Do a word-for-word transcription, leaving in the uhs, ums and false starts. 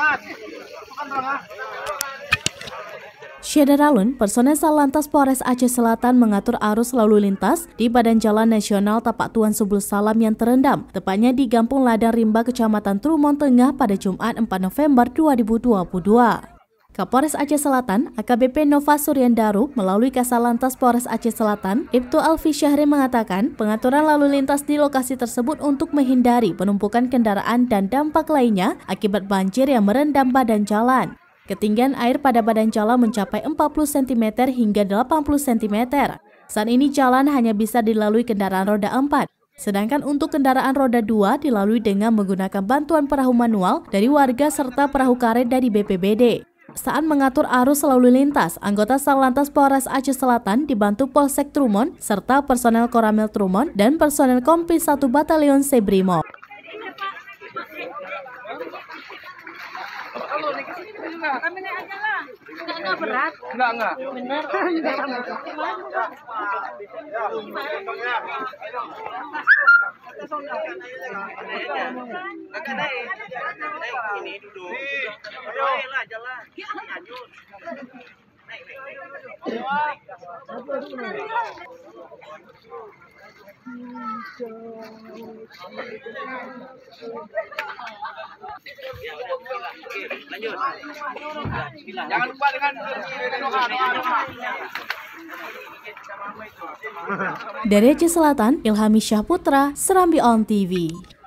Syedaralun, personel Satlantas Polres Aceh Selatan mengatur arus lalu lintas di Badan Jalan Nasional Tapak Tuan Subul Salam yang terendam, tepatnya di Gampung Ladang Rimba, Kecamatan Trumon Tengah pada Jumat empat November dua ribu dua puluh dua. Kapolres Aceh Selatan, A K B P Nova Suryandaru, melalui Kasatlantas Polres Aceh Selatan, Ibtu Alfi Syahri mengatakan pengaturan lalu lintas di lokasi tersebut untuk menghindari penumpukan kendaraan dan dampak lainnya akibat banjir yang merendam badan jalan. Ketinggian air pada badan jalan mencapai empat puluh sentimeter hingga delapan puluh sentimeter. Saat ini jalan hanya bisa dilalui kendaraan roda empat, sedangkan untuk kendaraan roda dua dilalui dengan menggunakan bantuan perahu manual dari warga serta perahu karet dari B P B D. Saat mengatur arus lalu lintas, anggota Satlantas Polres Aceh Selatan dibantu Polsek Trumon serta personel Koramil Trumon dan personel Kompi satu Batalion Sebrimo. Kalau naik ke sini juga. Kami naik aja lah. Enggak, enggak berat. Enggak, enggak. Bener. Kakak naik. Naik ini duduk. Naik lah, jalan. Lanjut. Naik, naik. Jangan lupa dengan dari Aceh Selatan, Ilhami Syahputra, Serambi On T V.